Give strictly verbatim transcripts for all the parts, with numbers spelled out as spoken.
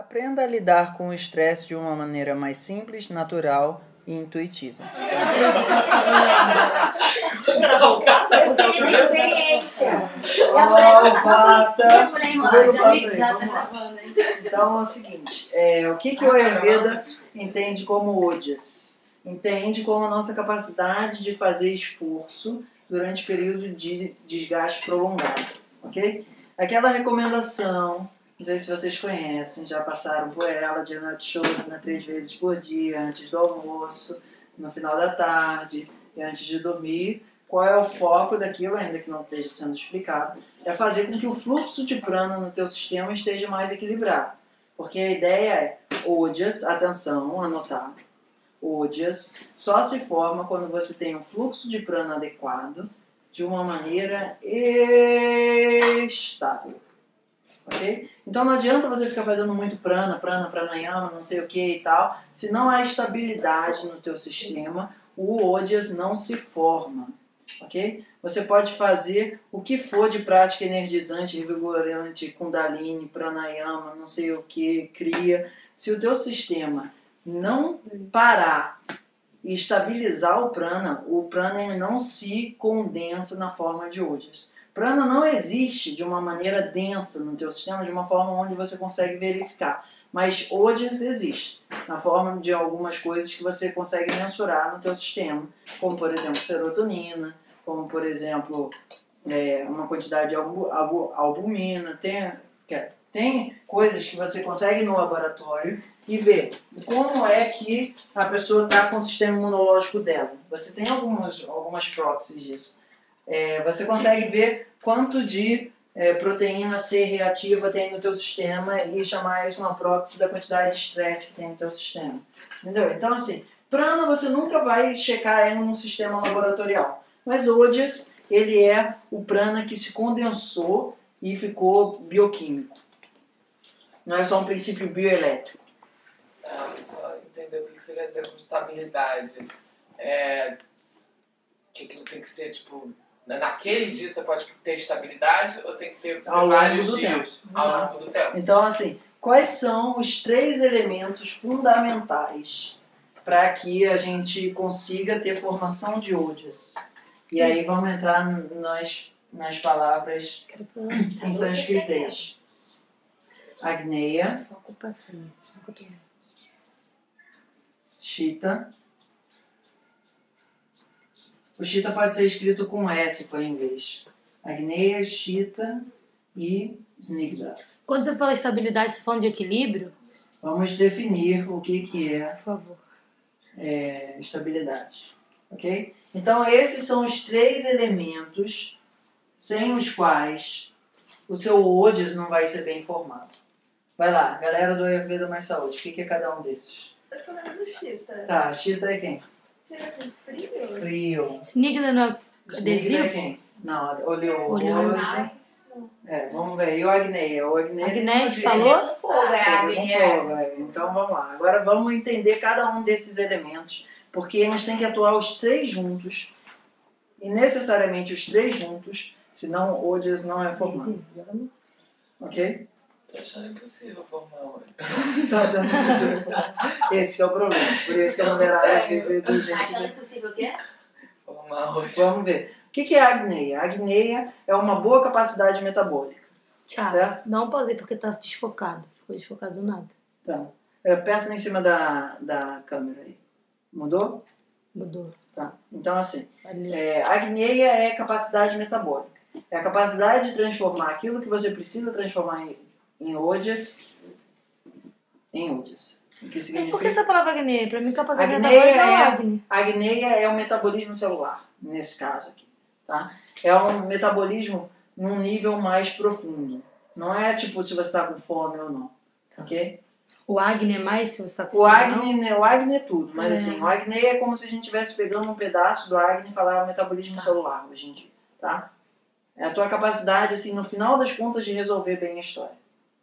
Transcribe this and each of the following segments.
Aprenda a lidar com o estresse de uma maneira mais simples, natural e intuitiva. Eu tenho experiência. Ó, Vata. Segura o Vata aí, vamos lá. Então é o seguinte, é, o que, que o Ayurveda entende como Ojas? Entende como a nossa capacidade de fazer esforço durante período de desgaste prolongado, ok? Aquela recomendação, não sei se vocês conhecem, já passaram por ela, de Anatshorana três vezes por dia, antes do almoço, no final da tarde e antes de dormir. Qual é o foco daquilo, ainda que não esteja sendo explicado? É fazer com que o fluxo de prana no teu sistema esteja mais equilibrado. Porque a ideia é, Ojas, atenção, anotar, Ojas só se forma quando você tem um fluxo de prana adequado de uma maneira estável. Okay? Então não adianta você ficar fazendo muito prana, prana, pranayama, não sei o que e tal. Se não há estabilidade no teu sistema, o Ojas não se forma. Okay? Você pode fazer o que for de prática energizante, revigorante, kundalini, pranayama, não sei o que, cria. Se o teu sistema não parar e estabilizar o prana, o prana não se condensa na forma de Ojas. Prana não existe de uma maneira densa no teu sistema, de uma forma onde você consegue verificar. Mas Ojas existe, na forma de algumas coisas que você consegue mensurar no teu sistema, como por exemplo serotonina, como por exemplo é, uma quantidade de albu, albu, albumina, tem, tem coisas que você consegue no laboratório e ver como é que a pessoa está com o sistema imunológico dela. Você tem algumas, algumas proxies disso. É, você consegue ver quanto de é, proteína C reativa tem no teu sistema e chamar isso uma proxy da quantidade de estresse que tem no teu sistema. Entendeu? Então assim, prana você nunca vai checar em um sistema laboratorial. Mas Ojas, ele é o prana que se condensou e ficou bioquímico. Não é só um princípio bioelétrico. Ah, só entender o que você quer dizer com estabilidade. É, que aquilo tem que ser, tipo, naquele dia você pode ter estabilidade ou tem que ter ao vários longo do dias tempo. ao longo do tempo? Então, assim, quais são os três elementos fundamentais para que a gente consiga ter formação de Ojas? E aí vamos entrar nas, nas palavras em sânscritês. Agneya, Shita. O Shita pode ser escrito com S, se for em inglês. Agneya, Shita e Snigdha. Quando você fala estabilidade, você está falando de equilíbrio? Vamos definir o que, que é, Por favor. é estabilidade. Ok? Então, esses são os três elementos sem os quais o seu Ojas não vai ser bem formado. Vai lá, galera do Ayurveda Mais Saúde, o que, que é cada um desses? Eu sou lembro do Shita. Tá, Shita é quem? Shita tem frio? Frio. Snigdha não é Snigdha adesivo? é quem? Não, oleoso. Oleoso. Mas, É, vamos ver. E o Agneya? O Agneya, Agneya, a gente tem uma- falou? fogo, é Fogo, água, com é. fogo, é. Então vamos lá. Agora vamos entender cada um desses elementos, porque eles têm que atuar os três juntos, e necessariamente os três juntos, senão o Ojas não é formado. Ok? Tô achando impossível formar hoje. Tá achando impossível formar. Esse é o problema. Por isso que a mulherada vive do jeito Achando que... impossível o quê? Formar hoje. Vamos ver. O que que é a Agneya? A Agneya é uma boa capacidade metabólica. Tchau. Certo? Não pausei porque tá desfocado. Ficou desfocado do nada. Então, é, aperta em cima da, da câmera aí. Mudou? Mudou. Tá. Então, assim, Valeu. é, a Agneya é capacidade metabólica. É a capacidade de transformar aquilo que você precisa transformar em, em Ojas em Ojas. O que Por significa? que essa palavra Agneia? Pra mim, capacidade Agneia metabólica é é- Agni. A Agneya é o metabolismo celular, nesse caso aqui. Tá? É um metabolismo num nível mais profundo. Não é tipo se você está com fome ou não. Ok? O Agni é mais se você tá com O fome, Agni, né, o Agni é tudo, mas É. assim, o Agni é como se a gente estivesse pegando um pedaço do Agni e falar o metabolismo Tá. celular hoje em dia, tá? É a tua capacidade, assim, no final das contas, de resolver bem a história.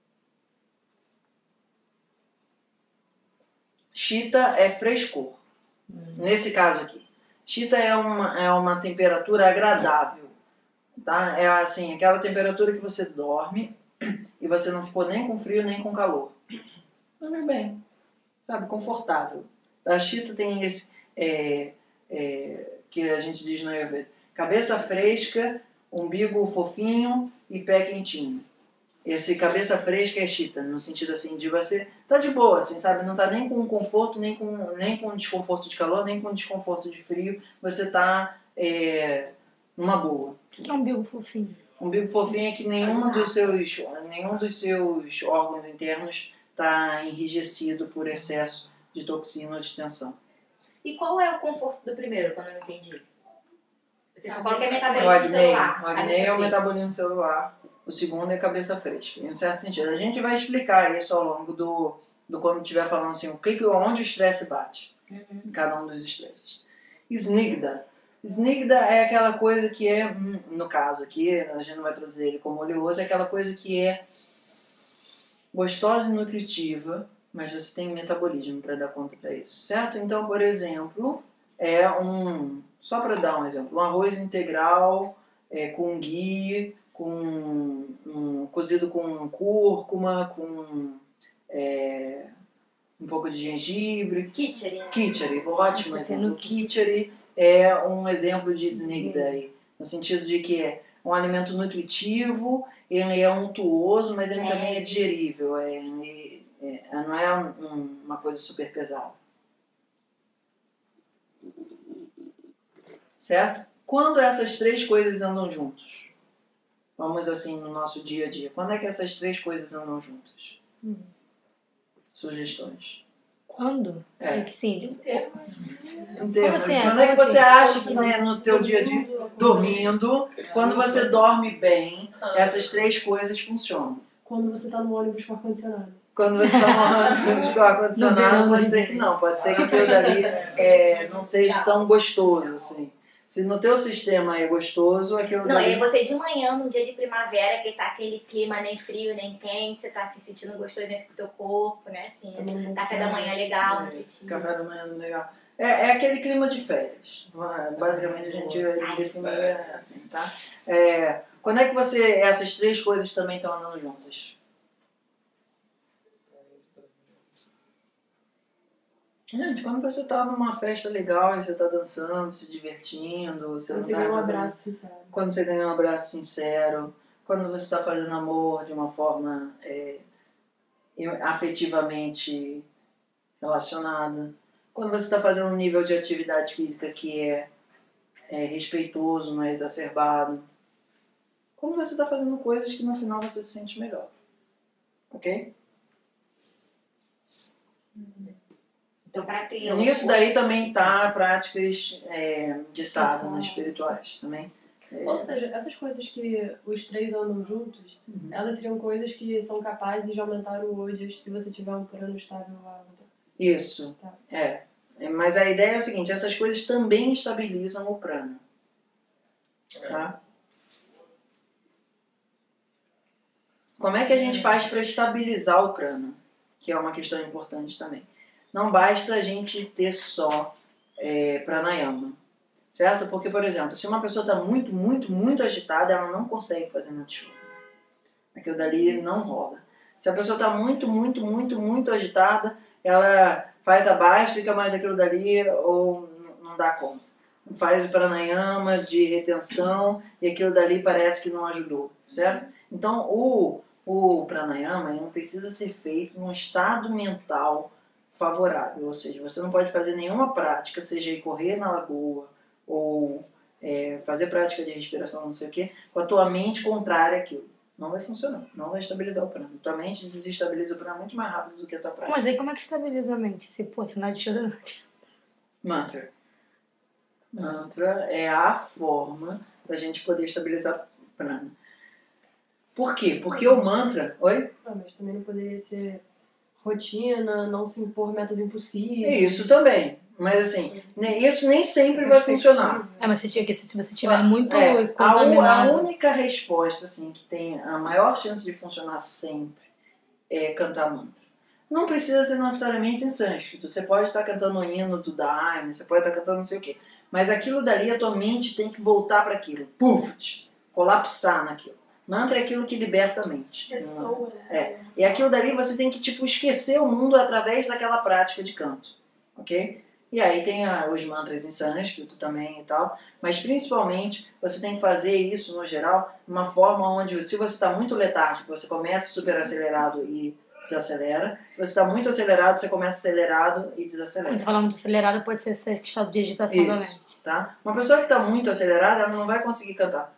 Shita é frescor, nesse caso aqui. Shita é uma, é uma temperatura agradável, tá? É assim, aquela temperatura que você dorme e você não ficou nem com frio nem com calor. dormir bem, sabe, confortável. A Chita tem esse, é, é, que a gente diz no Ayurveda, cabeça fresca, umbigo fofinho e pé quentinho. Esse cabeça fresca é Chita, no sentido assim de você tá de boa, assim, sabe, não tá nem com conforto, nem com, nem com desconforto de calor, nem com desconforto de frio, você tá é, numa boa. O que é um umbigo fofinho? Umbigo fofinho é que nenhuma dos seus, nenhum dos seus órgãos internos está enrijecido por excesso de toxina ou de tensão. E qual é o conforto do primeiro, quando eu não entendi? Você só falou que é O metabolismo acneio, celular. o acneio é o metabolismo celular. O segundo é cabeça fresca, em um certo sentido. A gente vai explicar isso ao longo do, do quando estiver falando assim, o que, que, onde o estresse bate. Uhum. Em cada um dos estresses. Snigda. Snigda é aquela coisa que é, no caso aqui, a gente não vai traduzir ele como oleoso, é aquela coisa que é gostosa e nutritiva, mas você tem metabolismo para dar conta para isso, certo? Então, por exemplo, é um, só para dar um exemplo, um arroz integral é, com ghee, com um, cozido com cúrcuma, com é, um pouco de gengibre. Kitchery. Kitchery, ótimo Você exemplo. não- Kitchery é um exemplo de snigda aí, no sentido de que é um alimento nutritivo, ele é untuoso, mas ele É. também é digerível, é, ele- é, não é um- um- uma coisa super pesada. Certo? Quando essas três coisas andam juntos? Vamos assim, no nosso dia a dia. Quando é que essas três coisas andam juntas? Hum. Sugestões. Quando? É. É que sim. Em termos, assim? quando Como é que você assim? acha que né, no teu dia a dia, dormindo, quando você dorme bem, essas três coisas funcionam. Quando você tá no ônibus com ar-condicionado. Quando você está morrendo com ar-condicionado, pode ser que não, pode ser que aquilo dali é, não seja tão gostoso, assim. Se no teu sistema é gostoso, aquilo Não, dali... é você de manhã, num dia de primavera, que tá aquele clima nem frio, nem quente, você tá se sentindo gostosinho com o teu corpo, né? Assim, Tomando um café da manhã legal, É, nutritivo. café da manhã legal. É, é aquele clima de férias. Basicamente a gente define assim, tá? É, quando é que você, essas três coisas também estão andando juntas? Gente, quando você tá numa festa legal e você tá dançando, se divertindo, você Quando não você tá ganha um exatamente- abraço sincero. quando você ganha um abraço sincero, quando você está fazendo amor de uma forma é, afetivamente relacionada, quando você está fazendo um nível de atividade física que é, é respeitoso, não é exacerbado, quando você está fazendo coisas que no final você se sente melhor. Ok? Então, pra ter um Nisso daí também tá práticas é, de sadhana Sadhana. espirituais também. É, Ou seja, essas coisas que os três andam juntos, Uhum. elas seriam coisas que são capazes de aumentar o ojas se você tiver um prano estável lá. Isso, Tá. é. É, mas a ideia é a seguinte, essas coisas também estabilizam o prana, tá? Como é que a gente faz para estabilizar o prana? Que é uma questão importante também. Não basta a gente ter só é, pranayama, certo? Porque, por exemplo, se uma pessoa está muito, muito, muito agitada, ela não consegue fazer nati. Aquilo dali não rola. Se a pessoa está muito, muito, muito, muito agitada, ela faz a báscula, mas aquilo dali ou não dá conta. Faz o pranayama de retenção e aquilo dali parece que não ajudou, certo? Então, o, o pranayama ele não precisa ser feito num estado mental favorável, ou seja, você não pode fazer nenhuma prática, seja ir correr na lagoa ou é, fazer prática de respiração, não sei o que, com a tua mente contrária àquilo. Não vai funcionar, não vai estabilizar o prana. Tua mente desestabiliza o prana muito mais rápido do que a tua prática. Mas aí como é que estabiliza a mente? Se, pô, se não ajuda, não adianta. Mantra. Mantra é a forma da gente poder estabilizar o prana. Por quê? Porque o mantra... Oi? Ah, mas também não poderia ser rotina, não se impor metas impossíveis. É isso também. Mas assim, ne- isso nem sempre vai funcionar. É, mas você tinha que, se você estiver muito É, a, u- contaminado... a única resposta assim, que tem a maior chance de funcionar sempre é cantar mantra. Não precisa ser necessariamente em sânscrito. Você pode estar cantando o hino do Daime, você pode estar cantando não sei o quê. Mas aquilo dali, a tua mente tem que voltar para aquilo. Puf! Colapsar naquilo. Mantra é aquilo que liberta a mente. Ressoa, né? É. E aquilo dali você tem que, tipo, esquecer o mundo através daquela prática de canto. Ok? E aí tem a, os mantras em sânscrito também e tal. Mas principalmente você tem que fazer isso, no geral, de uma forma onde, se você está muito letárgico, você começa super acelerado e desacelera. Se você está muito acelerado, você começa acelerado e desacelera. Quando você fala muito acelerado, pode ser esse estado de agitação da mente. Isso, tá? Uma pessoa que está muito acelerada, ela não vai conseguir cantar.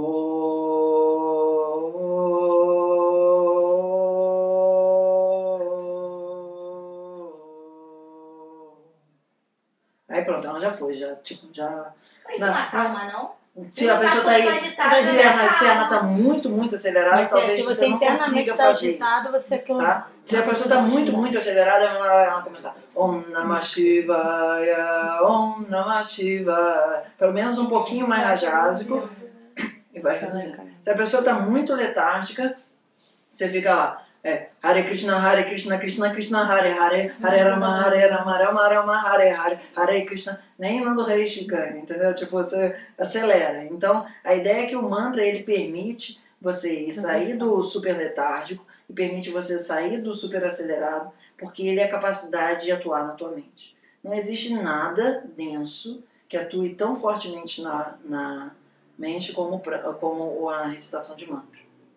Aí pronto, ela já foi, já, tipo, já... Mas isso não acalma, não? Se a pessoa tá aí, se a, se ela tá muito, muito acelerada, Mas é, talvez se você, você não internamente consiga está fazer agitado, isso, você... aquilo- tá? Se a pessoa tá muito, muito acelerada, ela vai começar Om Namah Shivaya, Om Namah Shivaya, pelo menos um pouquinho mais rajásico, e vai reduzindo. Se a pessoa tá muito letárgica, você fica lá. É, Hare Krishna, Hare Krishna, Krishna Krishna, Hare Hare, Hare Rama, Hare Rama, Rama Rama, Hare Hare, Hare Krishna, nem Nando Reishi ganha, entendeu? Tipo, você acelera. Então, a ideia é que o mantra, ele permite você sair do super letárgico e permite você sair do super acelerado, porque ele é a capacidade de atuar na tua mente. Não existe nada denso que atue tão fortemente na, na mente como, como a recitação de mantra.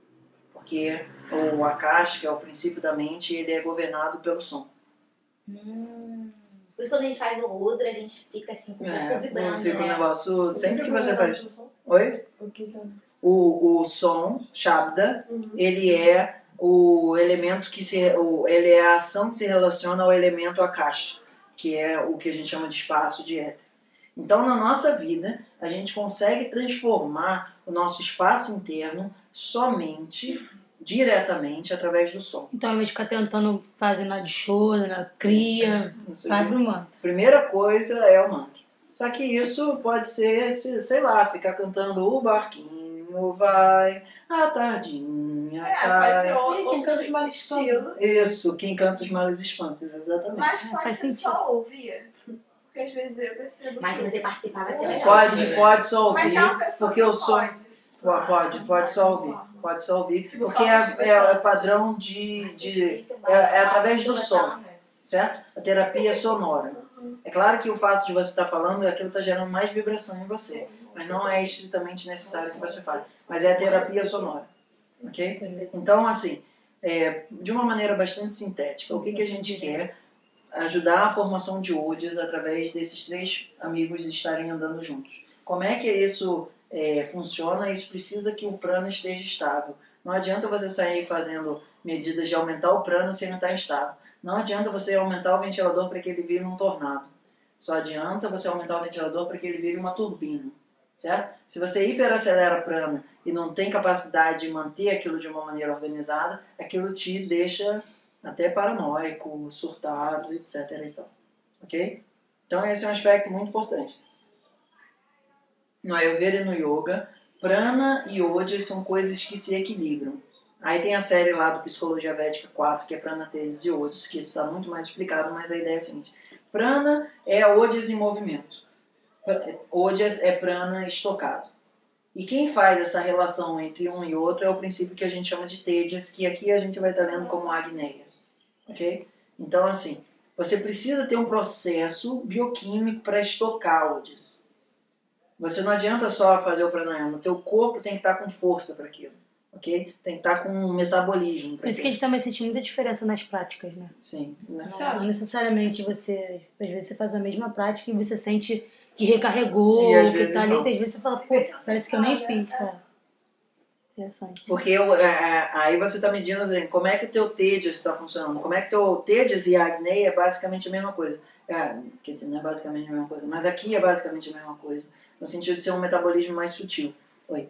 Porque o Akash, que é o princípio da mente, ele é governado pelo som. Hum. Por isso quando a gente faz o Rudra, a gente fica assim com o corpo É, vibrando, fica um né? negócio... Sempre que você Fica faz... o som? Oi? O que que é? O, o som, Shabda, Uhum. ele é o elemento que se... O, ele é a ação que se relaciona ao elemento Akash, que é o que a gente chama de espaço, de éter. Então, na nossa vida, a gente consegue transformar o nosso espaço interno somente, diretamente, através do som. Então, ao invés de ficar tentando fazer na de show, na cria, Isso vai aqui. pro mantra. Primeira coisa é o mantra. Só que isso pode ser, sei lá, ficar cantando o barquinho vai, a tardinha É, cai. vai ser Ih, outro quem canta os males espanta. estilo. Isso, quem canta os males espantos, exatamente. Mas É, pode faz ser sentido. só ouvir. Porque às vezes eu percebo Mas se que... você participar, vai ser melhor. Pode, pode só Mas ouvir, é uma pessoa porque que o som... pode. Pode, pode, pode só ouvir, pode só ouvir, Tipo, porque é, é, é padrão de... de é, é através do som, certo? A terapia é sonora. É claro que o fato de você estar falando, aquilo está gerando mais vibração em você, mas não é estritamente necessário que você fale. Mas é a terapia sonora, ok? Então, assim, é, de uma maneira bastante sintética, o que, que a gente quer? Ajudar a formação de Ojas através desses três amigos estarem andando juntos. Como é que isso é, funciona? Isso precisa que o prana esteja estável. Não adianta você sair fazendo medidas de aumentar o prana se ele não está instável. Não adianta você aumentar o ventilador para que ele vire um tornado. Só adianta você aumentar o ventilador para que ele vire uma turbina. Certo? Se você hiperacelera prana e não tem capacidade de manter aquilo de uma maneira organizada, aquilo te deixa até paranoico, surtado, etc. Então, ok? Então esse é um aspecto muito importante. No Ayurveda e no Yoga, prana e ojas são coisas que se equilibram. Aí tem a série lá do Psicologia Védica quatro, que é Prana, Tejas e Ojas, que isso está muito mais explicado, mas a ideia é a seguinte. Prana é ojas em movimento. Ojas é prana estocado. E quem faz essa relação entre um e outro é o princípio que a gente chama de Tejas, que aqui a gente vai estar lendo como Agneya. Ok? Então, assim, você precisa ter um processo bioquímico para estocar ojas. Você não adianta só fazer o pranayama. O teu corpo tem que estar com força para aquilo. Ok? Tem que estar com um metabolismo. Por isso que a gente também sente muita diferença nas práticas, né? Sim. Né? Não, não necessariamente você... Às vezes você faz a mesma prática e você sente que recarregou, E às que vezes tá ali. não. Às vezes você fala, pô, parece que eu nem fiz. É. Interessante. Porque eu, é, aí você está medindo assim, como é que o teu Tejas está funcionando. Como é que o teu Tejas e a Agneya é basicamente a mesma coisa. É, quer dizer, não é basicamente a mesma coisa, mas aqui é basicamente a mesma coisa. No sentido de ser um metabolismo mais sutil. Oi.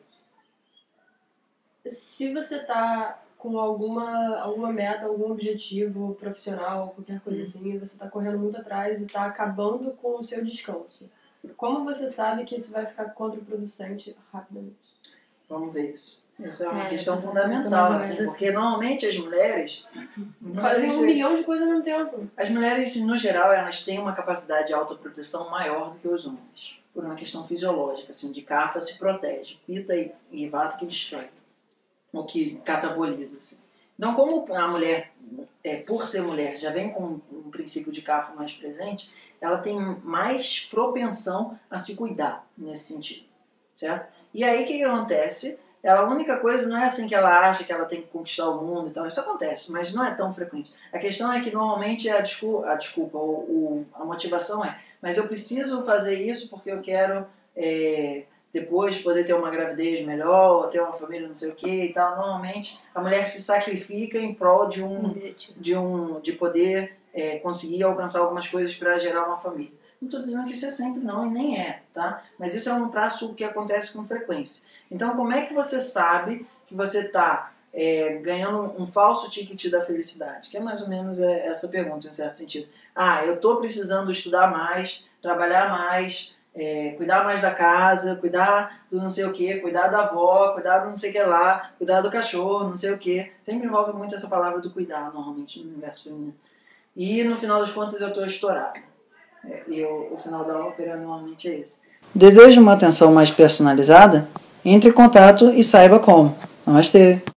Se você tá com alguma, alguma meta, algum objetivo profissional, qualquer coisa Hum. assim, e você tá correndo muito atrás e tá acabando com o seu descanso, como você sabe que isso vai ficar contraproducente rapidamente? Vamos ver isso. Essa é uma É, questão essa- fundamental, eu tô mais ou assim, menos porque normalmente as mulheres... Fazem um mulheres- milhão de coisas ao mesmo tempo. As mulheres, no geral, elas têm uma capacidade de autoproteção maior do que os homens. Por uma questão fisiológica, assim, de Kapha se protege, Pitta e, e Vata que destrói. o que cataboliza. Assim. Então, como a mulher, é, por ser mulher, já vem com um princípio de Kapha mais presente, ela tem mais propensão a se cuidar nesse sentido, certo? E aí, o que, que acontece? Ela, a única coisa não é assim que ela acha que ela tem que conquistar o mundo e tal, isso acontece, mas não é tão frequente. A questão é que normalmente a desculpa, a, desculpa o, o, a motivação é, mas eu preciso fazer isso porque eu quero é, depois poder ter uma gravidez melhor, ter uma família não sei o que e tal. Normalmente a mulher se sacrifica em prol de, um, de, um, de poder é, conseguir alcançar algumas coisas para gerar uma família. Não estou dizendo que isso é sempre não, e nem é, tá? Mas isso é um traço que acontece com frequência. Então, como é que você sabe que você está é, ganhando um falso ticket da felicidade? Que é mais ou menos é, essa pergunta, em um certo sentido. Ah, eu estou precisando estudar mais, trabalhar mais, é, cuidar mais da casa, cuidar do não sei o que, cuidar da avó, cuidar do não sei o que lá, cuidar do cachorro, não sei o que. Sempre envolve muito essa palavra do cuidar, normalmente, no universo feminino. E, no final das contas, eu estou estourada. É, e o, o final da ópera normalmente é esse. Deseja uma atenção mais personalizada? Entre em contato e saiba como. Namastê!